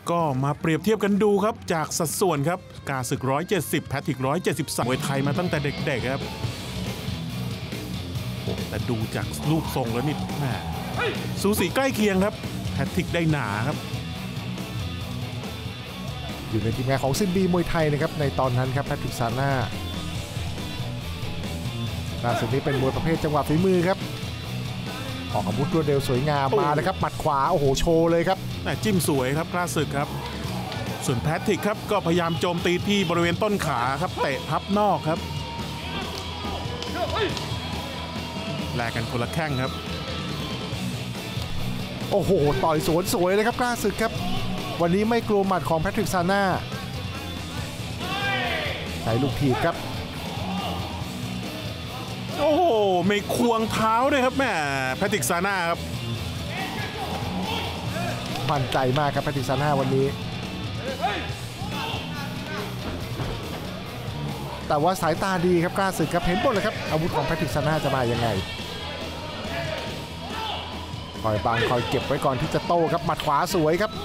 ก็มาเปรียบเทียบกันดูครับจากสัดส่วนครับกาศึก170แพทริก173มวยไทยมาตั้งแต่เด็กๆครับแต่ดูจากรูปทรงแล้วนี่แหมสูสีใกล้เคียงครับแพทริกได้หนาครับอยู่ในทีมงานของซินบีมวยไทยนะครับในตอนนั้นครับแพทริกซาน่าล่าสุดนี้เป็นมวยประเภทจังหวะฝีมือครับออกอาวุธรวดเร็วสวยงามมาเลยครับหมัดขวาโอ้โหโชว์เลยครับจิ้มสวยครับกล้าศึกครับส่วนแพทริกครับก็พยายามโจมตีที่บริเวณต้นขาครับเตะพับนอกครับแลกกันคนละแข้งครับโอ้โหต่อยสวนสวยเลยครับกล้าศึกครับวันนี้ไม่กลัวหมัดของแพทริกซาน่าใช้ลูกถีบครับโอ้โหไม่ควงเท้าด้วยครับแม่แพทริกซาน่าครับมั่นใจมากครับแพทริกซาน่าวันนี้แต่ว่าสายตาดีครับกล้าศึกครับเห็นหมดเลยครับอาวุธของแพทริกซาน่าจะมายังไงคอยบังคอยเก็บไว้ก่อนที่จะโต้ครับหมัดขวาสวยครับ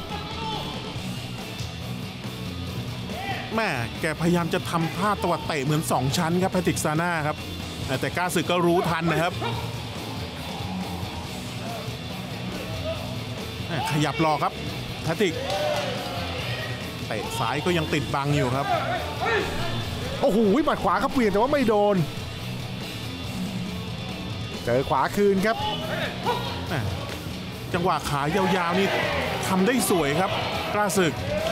แม่แกพยายามจะทำท่าตวัดเตะเหมือน2ชั้นครับแพทริกซาน่าครับแต่กล้าศึกก็รู้ทันนะครับขยับหลอกครับแพทริกเตะซ้ายก็ยังติดบังอยู่ครับโอ้โหหมัดขวาครับเปลี่ยนแต่ว่าไม่โดนเจอขวาคืนครับจังหวะขายาวๆนี่ทำได้สวยครับกล้าศึก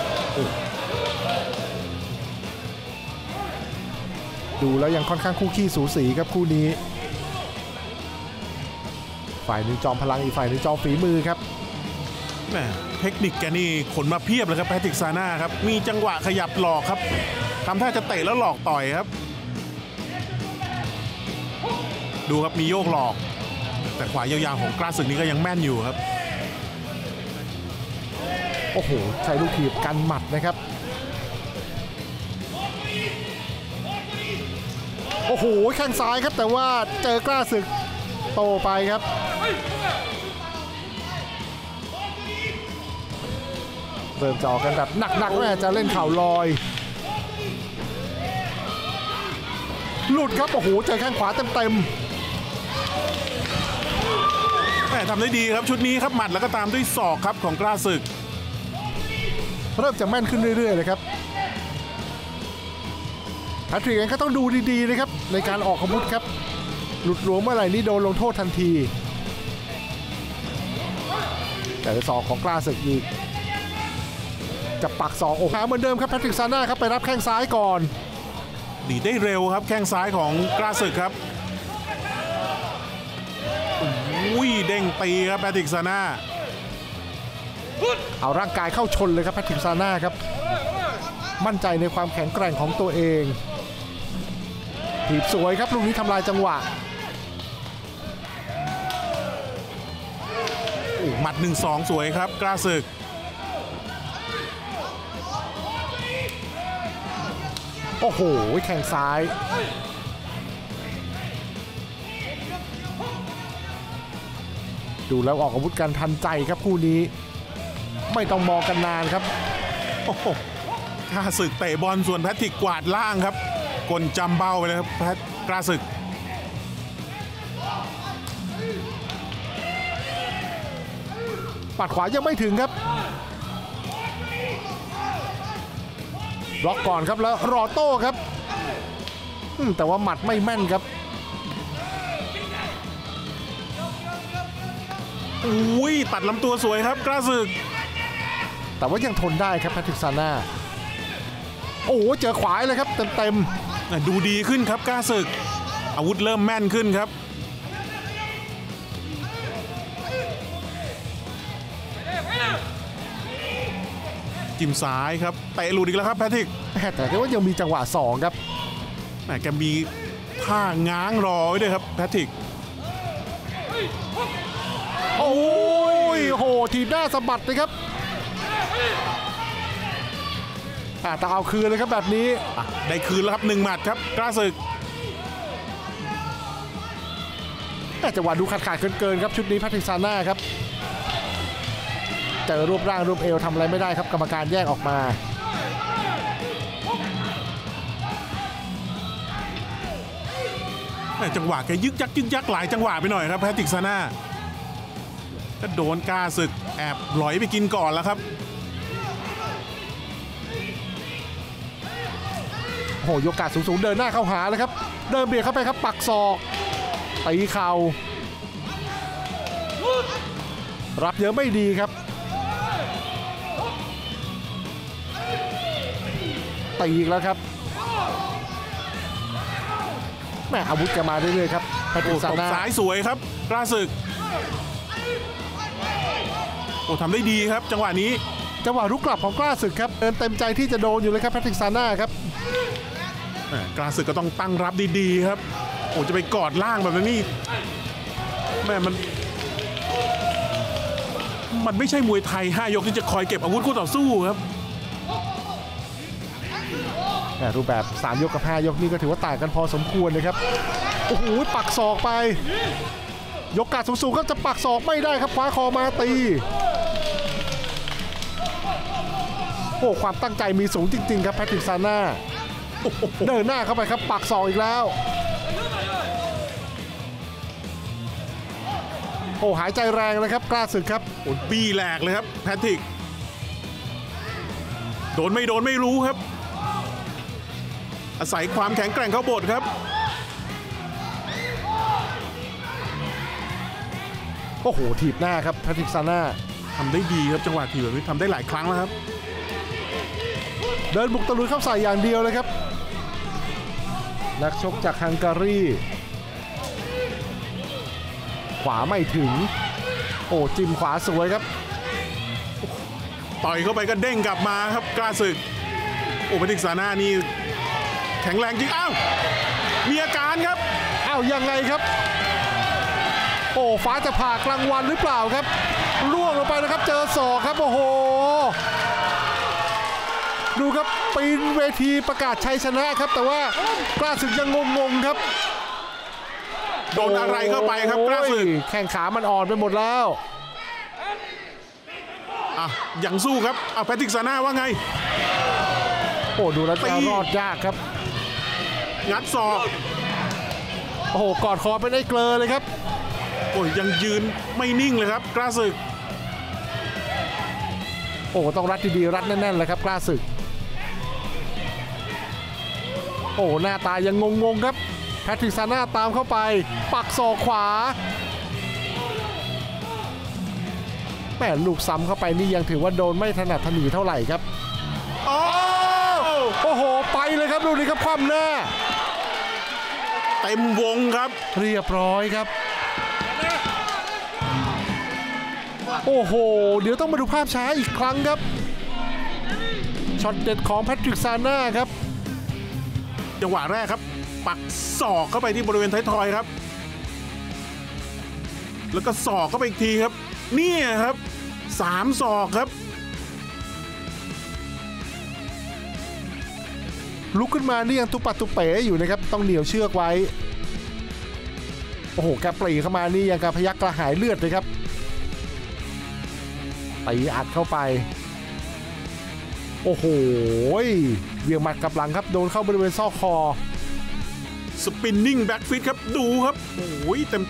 ดูแล้วยังค่อนข้างคู่ขี้สูสีครับคู่นี้ฝ่ายหนึ่งจอมพลังอีกฝ่ายหนึ่งจอมฝีมือครับเทคนิคแกนี่ขนมาเพียบเลยครับแพทริกซาน่าครับมีจังหวะขยับหลอกครับทำท่าจะเตะแล้วหลอกต่อยครับดูครับมีโยกหลอกแต่ขวายาวๆของกล้าศึกนี้ก็ยังแม่นอยู่ครับโอ้โหใช้ลูกถีบกันหมัดนะครับโอ้โหแข้งซ้ายครับแต่ว่าเจอกล้าศึกโตไปครับเริ่มจะออกกันแบบหนักๆแม่จะเล่นเข่าลอยหลุดครับโอ้โหเจอแข้งขวาเต็มทำได้ดีครับชุดนี้ครับหมัดแล้วก็ตามด้วยศอกครับของกล้าศึกเริ่มจะแม่นขึ้นเรื่อยๆเลยครับแพทริกเองก็ต้องดูดีๆนะครับในการออกอาวุธครับหลุดหลวมเมื่อไหร่นี่โดนลงโทษทันทีแต่ศอกของกล้าศึกอีกจะปักศอกโอ้โหเหมือนเดิมครับแพทริกซาน่าครับไปรับแข้งซ้ายก่อนดีได้เร็วครับแข้งซ้ายของกล้าศึกครับอุ้ยเด้งตีครับแพทริกซาน่าเอาร่างกายเข้าชนเลยครับแพทริกซาน่าครับมั่นใจในความแข็งแกร่งของตัวเองถีบสวยครับลูกนี้ทำลายจังหวะหมัด 1-2 สวยครับกล้าศึกโอ้โหแข้งซ้ายดูแล้วออกอาวุธกันทันใจครับคู่นี้ไม่ต้องมองกันนานครับโอ้โหกล้าศึกเตะบอลส่วนแพทริกกวาดล่างครับกลจำเบ้าไปเลยครับแพทกล้าศึกปัดขวายังไม่ถึงครับล็อกก่อนครับแล้วรอโต้ครับแต่ว่าหมัดไม่แม่นครับอุ้ยตัดลำตัวสวยครับกล้าศึกแต่ว่ายังทนได้ครับแพทริกซาน่าโอ้โหเจอขวาเลยครับเต็มดูดีขึ้นครับกล้าศึกอาวุธเริ่มแม่นขึ้นครับจิ้มซ้ายครับเตะหลุดอีกแล้วครับแพทริกแต่ว่ายังมีจังหวะ2ครับแกมีท่าง้างรอไว้ด้วยครับแพทริกโอ้ยโหทีหน้าสะบัดเลยครับแต่เอาคืนเลยครับแบบนี้ได้คืนแล้วครับ1หมัดครับกล้าศึกแต่จังหวะดูขาดเกินครับชุดนี้แพทริกซาน่าครับเจอรูปร่างรูปเอวทำอะไรไม่ได้ครับกรรมการแยกออกมาจังหวะแกยึกยักหลายจังหวะไปหน่อยครับแพทริกซาน่าก็โดนกล้าศึกแอบหลอยไปกินก่อนแล้วครับโอ้โหยกกาดสูงๆเดินหน้าเข้าหาเลยครับเดินเบียดเข้าไปครับปักศอกตีเข่ารับเยอะไม่ดีครับตีอีกแล้วครับแม่อาวุธจะมาเรื่อยๆครับแพทริกซาน่าซ้ายสวยครับกล้าศึกโอ้ทำได้ดีครับจังหวะนี้จังหวะรุกกลับของกล้าศึกครับเดินเต็มใจที่จะโดนอยู่เลยครับแพทริกซาน่าครับกล้าศึกก็ต้องตั้งรับดีๆครับโอ้จะไปกอดล่างแบบนี้แม่มันไม่ใช่มวยไทย5 ยกที่จะคอยเก็บอาวุธคู่ต่อสู้ครับรูปแบบ3 ยกกับ5 ยกนี่ก็ถือว่าต่างกันพอสมควรเลยครับโอ้โหปักศอกไปยกกาดสูงๆก็จะปักศอกไม่ได้ครับคว้าคอมาตีโอ้ความตั้งใจมีสูงจริงๆครับแพทริกซาน่าเดินหน้าเข้าไปครับปักศอกอีกแล้วโอ้หายใจแรงเลยครับกล้าศึกครับโอ้บี้แหลกเลยครับแพทริกโดนไม่รู้ครับอาศัยความแข็งแกร่งเข้าบทครับโอ้โหถีบหน้าครับแพทริกซาน่าทำได้ดีครับจังหวะถีบแบบนี้ทำได้หลายครั้งแล้วครับเดินบุกตะลุยเข้าใส่อย่างเดียวเลยครับนักชกจากฮังการีขวาไม่ถึงโอ้จิ้มขวาสวยครับต่อยเข้าไปก็เด้งกลับมาครับกล้าศึกโอ้แพทริกซาน่านี่แข็งแรงจริงอ้าวมีอาการครับอ้าวยังไงครับโอ้ฟ้าจะผ่ากลางวันหรือเปล่าครับล่วงลงไปนะครับเจอศอกครับโอ้โหดูครับปีนเวทีประกาศชัยชนะครับแต่ว่ากล้าศึกยังงงๆครับโดนอะไรเข้าไปครับกล้าศึกแข้งขามันอ่อนไปหมดแล้วยังสู้ครับแพทริกซาน่าว่าไงโอ้ดูแล้วจะรอดยากครับงัดศอกโอ้โหกอดคอเป็นไอ้เกลอเลยครับโอ้ยังยืนไม่นิ่งเลยครับกล้าศึกโอ้ต้องรัดดีๆรัดแน่นๆเลยครับกล้าศึกโอ้หน้าตายังงงๆครับแพทริกซาน่าตามเข้าไปปักศอกขวาแม่ลูกซ้ำเข้าไปนี่ยังถือว่าโดนไม่ถนัดถนีเท่าไหร่ครับโอ้โหไปเลยครับดูนี่ครับคว่ำหน้าเต็มวงครับเรียบร้อยครับโอ้โหเดี๋ยวต้องมาดูภาพช้าอีกครั้งครับช็อตเด็ดของแพทริกซาน่าครับจังหวะแรกครับปักศอกเข้าไปที่บริเวณท้ายทอยครับแล้วก็ศอกเข้าไปอีกทีครับนี่ครับ3 ศอกครับลุกขึ้นมานี่ยังตุปัดตุเป๋อยู่นะครับต้องเหนี่ยวเชือกไว้โอ้โหแกปรีเข้ามานี่ยังกระพยักกระหายเลือดเลยครับตีอัดเข้าไปโอ้โหเบี่ยงหมัดกับหลังครับโดนเข้าบริเวณซอกคอสปินนิ่งแบ็กฟิตครับดูครับโอ้ย